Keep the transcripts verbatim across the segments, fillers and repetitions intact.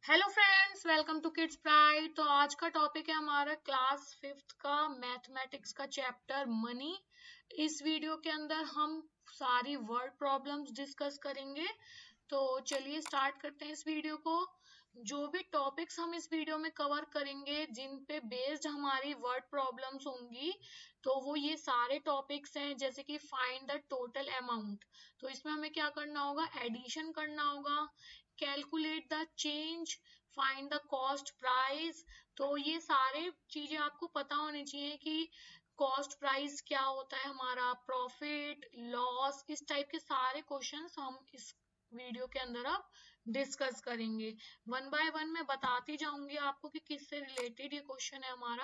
Hello friends, welcome to kids pride. तो आज का टॉपिक है हमारा क्लास फिफ्थ का मैथमेटिक्स का चैप्टर मनी। इस वीडियो के अंदर हम सारी वर्ड प्रॉब्लम्स डिस्कस करेंगे। तो चलिए स्टार्ट करते हैं इस वीडियो को। जो भी टॉपिक्स हम इस वीडियो में कवर करेंगे, जिन पे बेस्ड हमारी वर्ड प्रॉब्लम्स होंगी, तो वो ये सारे टॉपिक्स हैं। जैसे कि फाइंड द टोटल अमाउंट, तो इसमें हमें क्या करना होगा, एडिशन करना होगा। Calculate the change, find the cost price. तो ये सारे चीजें आपको पता होनी चाहिए कि कॉस्ट प्राइस क्या होता है, हमारा प्रॉफिट लॉस, इस टाइप के सारे क्वेश्चंस हम इस वीडियो के अंदर अब डिस्कस करेंगे। वन बाय वन मैं बताती जाऊंगी आपको कि किससे रिलेटेड ये क्वेश्चन है हमारा।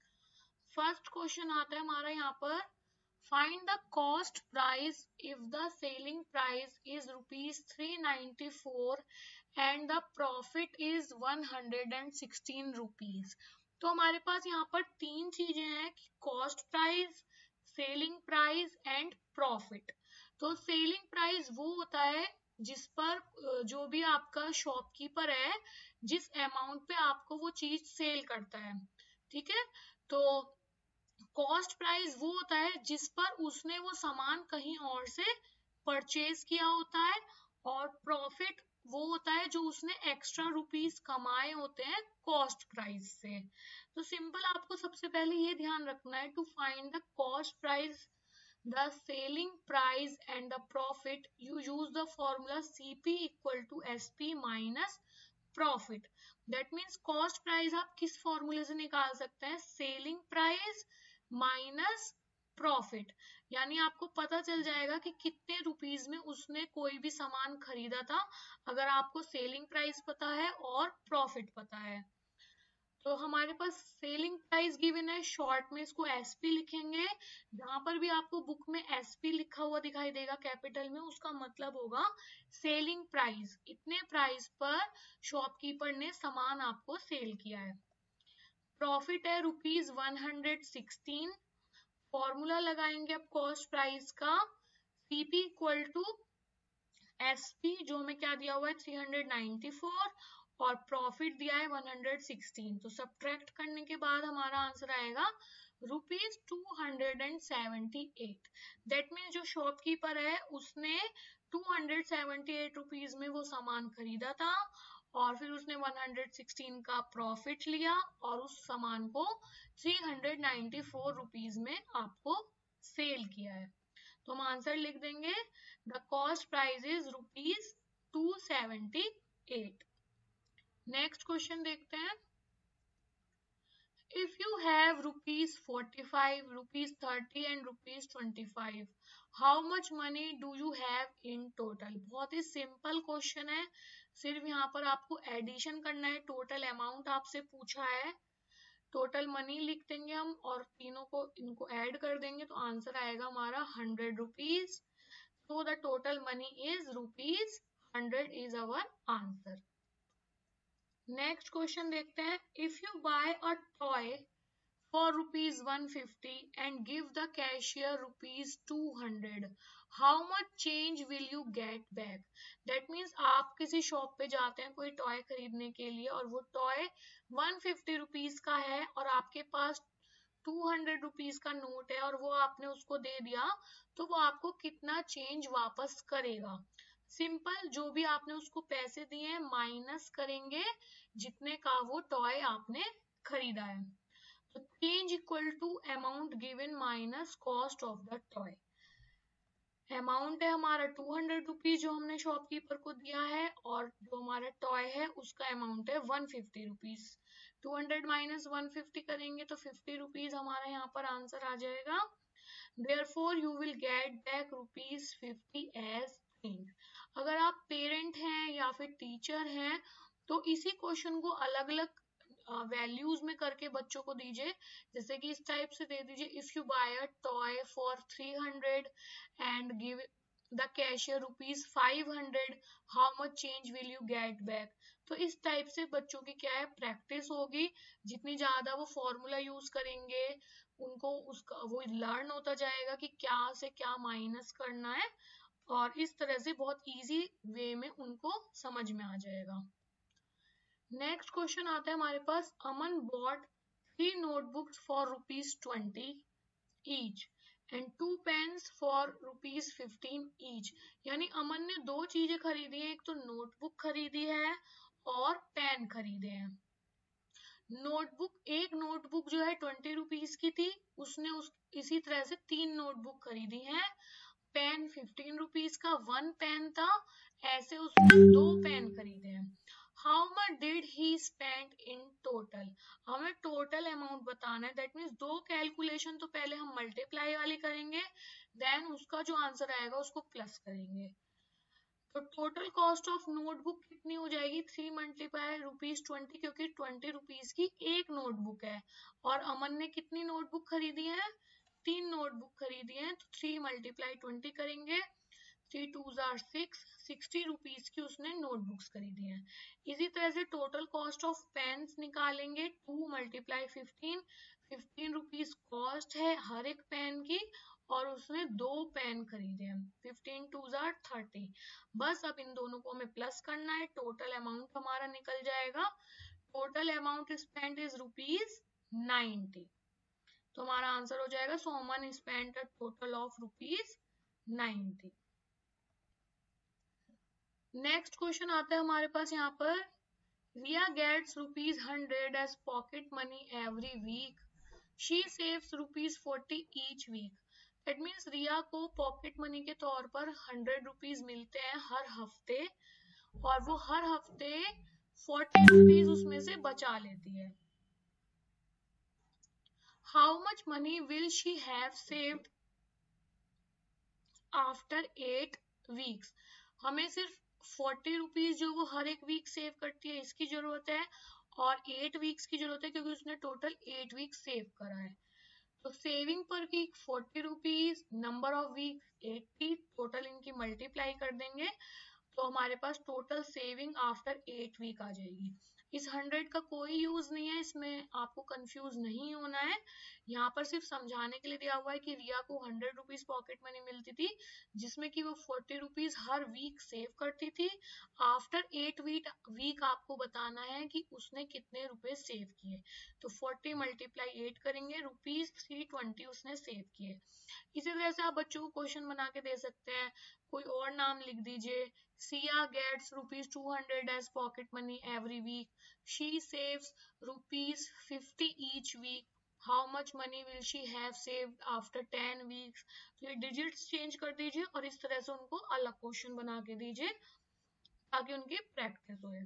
फर्स्ट क्वेश्चन आता है हमारा यहाँ पर, find the cost price if the selling price is rupees three ninety four and the profit is one hundred and sixteen rupees. तो हमारे पास यहाँ पर तीन चीजें हैं कि cost price, selling price and profit. तो सेलिंग प्राइस वो होता है जिस पर जो भी आपका शॉपकीपर है, जिस अमाउंट पे आपको वो चीज सेल करता है, ठीक है। तो कॉस्ट प्राइस वो होता है जिस पर उसने वो सामान कहीं और से परचेज किया होता है, और प्रॉफिट वो होता है जो उसने एक्स्ट्रा रुपीस कमाए होते हैं कॉस्ट प्राइस से। तो सिंपल आपको सबसे पहले ये ध्यान रखना है, to find the cost price, the selling price and the profit, you use the formula C P equal to S P minus profit. That means cost price आप किस फॉर्मूले से निकाल सकते हैं, सेलिंग प्राइस माइनस प्रॉफिट। यानी आपको पता चल जाएगा कि कितने रुपीस में उसने कोई भी सामान खरीदा था, अगर आपको सेलिंग प्राइस पता है और प्रॉफिट पता है। तो हमारे पास सेलिंग प्राइस गिवन है, शॉर्ट में इसको एसपी लिखेंगे। जहां पर भी आपको बुक में एसपी लिखा हुआ दिखाई देगा कैपिटल में, उसका मतलब होगा सेलिंग प्राइस, इतने प्राइस पर शॉपकीपर ने सामान आपको सेल किया है। प्रॉफिट है rupees one hundred sixteen. Formula लगाएंगे अब कॉस्ट प्राइस का, सीपी इक्वल टू एसपी, जो हमें क्या दिया हुआ है थ्री हंड्रेड नाइन्टी फोर, और प्रॉफिट दिया है वन हंड्रेड सिक्सटीन। तो सब्ट्रैक्ट करने के बाद हमारा आंसर आएगा rupees two hundred and seventy eight. That means जो शॉपकीपर है उसने two hundred seventy eight rupees में वो सामान खरीदा था, और फिर उसने वन हंड्रेड सिक्सटीन का प्रॉफिट लिया और उस सामान को three hundred ninety four rupees में आपको सेल किया है। तो हम आंसर लिख देंगे, the cost price is rupees two seventy eight. Next question देखते हैं, if you have rupees forty five, rupees thirty and rupees twenty five, how much money do you have in total. बहुत ही simple question है, सिर्फ यहाँ पर आपको addition करना है, टोटल अमाउंट आपसे पूछा है, टोटल मनी लिख देंगे हम और तीनों को इनको ऐड कर देंगे, तो आंसर आएगा हमारा hundred rupees. So the total money is rupees hundred is our answer. Next question देखते हैं, if you buy a toy for rupees one fifty and give the cashier rupees two hundred, how much change will you get back? That means आप किसी shop पे जाते हैं कोई toy खरीदने के लिए, और वो टॉय वन फिफ्टी रुपीज का है और आपके पास टू हंड्रेड रुपीज का नोट है, और वो आपने उसको दे दिया, तो वो आपको कितना चेंज वापस करेगा। सिंपल, जो भी आपने उसको पैसे दिए हैं माइनस करेंगे जितने का वो टॉय आपने खरीदा है। तो change equal to amount given minus cost of the toy. Amount है हमारा टू हंड्रेड रुपीज जो हमने शॉपकीपर को दिया है, और जो हमारा टॉय है उसका अमाउंट है one fifty rupees. Two hundred minus one fifty करेंगे तो फिफ्टी रुपीज हमारा यहाँ पर आंसर आ जाएगा। Therefore you will get back rupees fifty as change. अगर आप पेरेंट हैं या फिर टीचर हैं तो इसी क्वेश्चन को अलग अलग वैल्यूज में करके बच्चों को दीजिए। जैसे कि इस टाइप से दे दीजिए, if you buy a toy for three hundred and give the cashier rupees five hundred, how much change will you get back. तो इस टाइप से बच्चों की क्या है, प्रैक्टिस होगी। जितनी ज्यादा वो फॉर्मूला यूज करेंगे, उनको उसका वो लर्न होता जाएगा कि क्या से क्या माइनस करना है, और इस तरह से बहुत इजी वे में उनको समझ में आ जाएगा। नेक्स्ट क्वेश्चन आता है हमारे पास, Aman bought three notebooks for rupees twenty each and two pens for rupees fifteen each. यानी अमन ने दो चीजें खरीदी हैं, एक तो नोटबुक खरीदी है और पेन खरीदे हैं। नोटबुक, एक नोटबुक जो है ट्वेंटी रुपीज की थी, उसने उस इसी तरह से तीन नोटबुक खरीदी हैं। पेन फिफ्टीन रुपीज का वन पेन था, ऐसे उसने दो पेन खरीदे हैं। How much did he spend in total, हमें टोटल अमाउंट बताना है। दैट मीन्स दो कैलकुलेशन तो पहले हम मल्टीप्लाई वाली करेंगे, देन उसका जो आंसर आएगा उसको प्लस करेंगे। तो टोटल कॉस्ट ऑफ नोटबुक कितनी हो जाएगी, थ्री मल्टीप्लाई रुपीज ट्वेंटी, क्योंकि ट्वेंटी रुपीज की एक नोटबुक है और अमन ने कितनी नोटबुक खरीदी है, तीन नोटबुक खरीदी है। तो थ्री मल्टीप्लाई ट्वेंटी करेंगे, थ्री टू जार सिक्स, सिक्सटी रुपीज की उसने नोटबुक्स खरीदी हैं। इसी तरह से टोटल कॉस्ट ऑफ पेन्स निकालेंगे, two multiply fifteen, fifteen rupees cost है हर एक पेन की और उसने दो पेन खरीदे हैं, फिफ्टीन टू जार थर्टी। बस अब इन दोनों को हमें प्लस करना है, टोटल अमाउंट हमारा निकल जाएगा। Total amount spend is rupees ninety. तो हमारा आंसर हो जाएगा, so Aman spend a total of rupees ninety. Next question आता है हमारे पास यहाँ पर, Riya gets rupees hundred as pocket money every week, she saves rupees forty each week. That means Riya को पॉकेट मनी के तौर पर हंड्रेड रुपीज मिलते हैं हर हफ्ते और वो हर हफ्ते फोर्टी रुपीज उसमें से बचा लेती है। How much money will she have saved after eight weeks. हमें सिर्फ फोर्टी रुपीज जो वो हर एक वीक सेव करती है इसकी जरूरत है और एट वीक्स की जरूरत है, क्योंकि उसने टोटल एट वीक सेव करा है। तो सेविंग पर week forty rupees, number of week eight, total इनकी मल्टीप्लाई कर देंगे तो हमारे पास total saving after eight week आ जाएगी। इस हंड्रेड का कोई यूज नहीं है, इसमें आपको कंफ्यूज नहीं होना है। यहाँ पर सिर्फ समझाने के लिए दिया हुआ है कि रिया को हंड्रेड रुपीज पॉकेट मनी मिलती थी जिसमें कि वो फोर्टी रुपीज हर वीक सेव करती थी। आफ्टर एट वीक वीक आपको बताना है कि उसने कितने रुपए सेव किए। तो फोर्टी मल्टीप्लाई एट करेंगे, रुपीज थ्री ट्वेंटी उसने सेव किए। इसी तरह से आप बच्चों को क्वेश्चन बना के दे सकते हैं, कोई और नाम लिख दीजिए। Siya gets rupees two hundred as pocket money every week, she saves rupees fifty each week, how much money will she have saved after ten weeks. तो ये डिजिट्स चेंज कर दीजिए और इस तरह से उनको अलग क्वेश्चन बना के दीजिए ताकि उनकी प्रैक्टिस हो।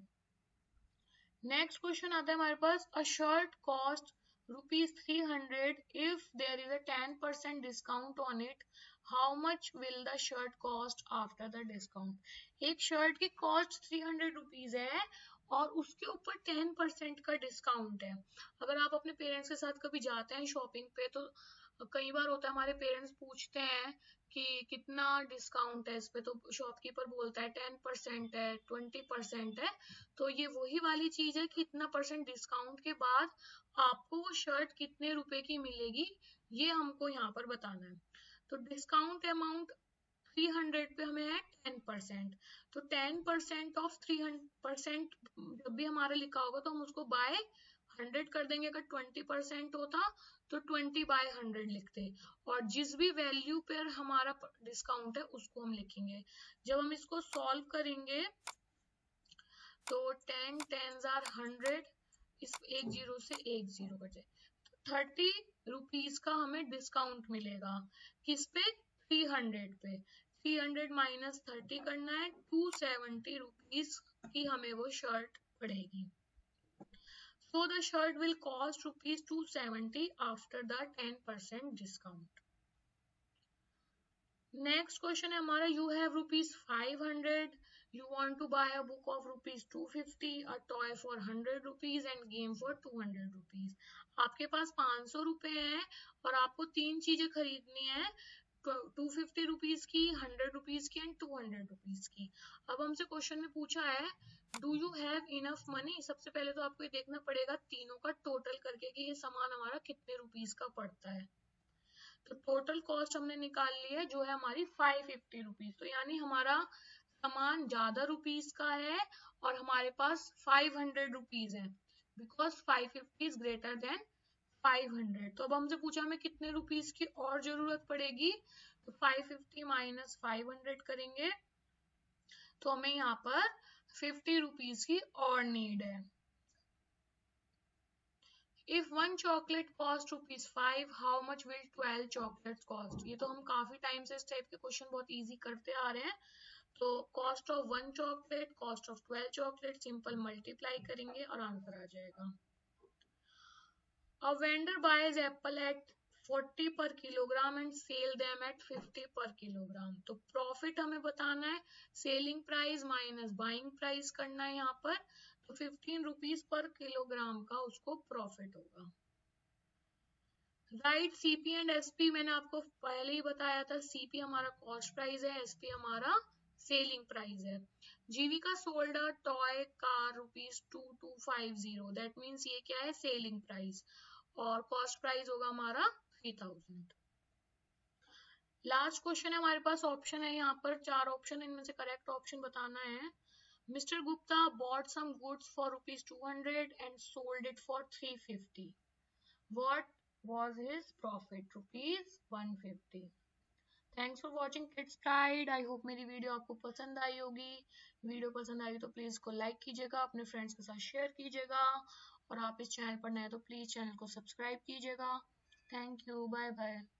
नेक्स्ट क्वेश्चन आता है हमारे पास, a shirt cost rupees three hundred if there is a ten percent discount on it, how much will the shirt cost after the discount. एक शर्ट की कॉस्ट थ्री हंड्रेड रुपीज है और उसके ऊपर टेन परसेंट का discount है। अगर आप अपने पेरेंट्स के साथ कभी जाते हैं शॉपिंग पे तो कई बार होता है हमारे पेरेंट्स पूछते हैं कि कितना डिस्काउंट है इस पे, तो शॉपकीपर बोलता है टेन परसेंट है, ट्वेंटी परसेंट है। तो ये वही वाली चीज है कि इतना परसेंट डिस्काउंट के बाद आपको वो शर्ट कितने रुपए की मिलेगी, ये हमको यहाँ पर बताना है। तो डिस्काउंट अमाउंट थ्री हंड्रेड पे हमें है टेन परसेंट, तो ten percent of three percent जब भी हमारा लिखा होगा तो हम उसको बाय हंड्रेड कर देंगे। अगर ट्वेंटी परसेंट होता तो ट्वेंटी बाय हंड्रेड लिखते और जिस भी वैल्यू पर हमारा डिस्काउंट है उसको हम लिखेंगे। जब हम इसको सॉल्व करेंगे तो टेन टेन जार हंड्रेड, इस एक जीरो से एक जीरो कटे, थर्टी रुपीज का हमें डिस्काउंट मिलेगा। किस पे, थ्री हंड्रेड पे। थ्री हंड्रेड माइनस थर्टी करना है, टू सेवेंटी रुपीज की हमें वो शर्ट पड़ेगी। So the shirt will cost rupees two seventy after the ten percent discount. Next question है हमारा, you have rupees five hundred, you want to buy a book of rupees two fifty, a toy for one hundred rupees and game for two hundred rupees. आपके पास पाँच सौ रुपए हैं और आपको तीन चीजें खरीदनी है, टू फिफ्टी रुपीज की, हंड्रेड रुपीज की एंड टू हंड्रेड रुपीज की। अब हमसे क्वेश्चन में पूछा है do you have enough money. सबसे पहले तो आपको ये देखना पड़ेगा तीनों का टोटल करके कि ये सामान हमारा कितने रुपीज का पड़ता है। तो टोटल कॉस्ट हमने निकाल ली है जो है हमारी फाइव फिफ्टी रुपीज, तो यानी हमारा सामान ज्यादा रुपीस का है और हमारे पास फाइव हंड्रेड रुपीज है, because five fifty is greater than five hundred. तो अब हमसे पूछा हमें कितने रुपीस की और जरूरत पड़ेगी, तो five fifty minus five hundred करेंगे तो हमें यहाँ पर फिफ्टी रुपीज की और नीड है। If one chocolate cost rupees five, how much will twelve chocolates cost? ये तो हम काफी टाइम से इस टाइप के क्वेश्चन बहुत इजी करते आ रहे हैं। तो cost of one chocolate, cost of twelve chocolate, simple multiply करेंगे और आंसर आ जाएगा। A vendor buys apple at forty per kilogram and sell them at fifty per kilogram। तो प्रॉफिट हमें बताना है, selling price minus buying price करना है यहाँ पर, तो फिफ्टीन रुपीज पर किलोग्राम का उसको प्रॉफिट होगा। राइट सीपी एंड एसपी, मैंने आपको पहले ही बताया था, सीपी हमारा कॉस्ट प्राइस है, एसपी हमारा सेलिंग प्राइस है। Jeevika sold a toy car rupees two two five zero, that means ये क्या है, सेलिंग प्राइस, और कॉस्ट प्राइस होगा हमारा थ्री थाउजेंड। लास्ट क्वेश्चन है हमारे पास, ऑप्शन है यहाँ पर चार ऑप्शन, इनमें से करेक्ट ऑप्शन बताना है। Mister Gupta bought some goods for rupees two hundred and sold it for three fifty, what was his profit? Rupees one fifty। Thanks for watching Kids Pride। I hope मेरी video आपको पसंद आई होगी। Video पसंद आई तो please को like कीजिएगा, अपने friends के साथ शेयर कीजिएगा, और आप इस चैनल पर नए तो प्लीज चैनल को सब्सक्राइब कीजिएगा। Thank you, bye bye.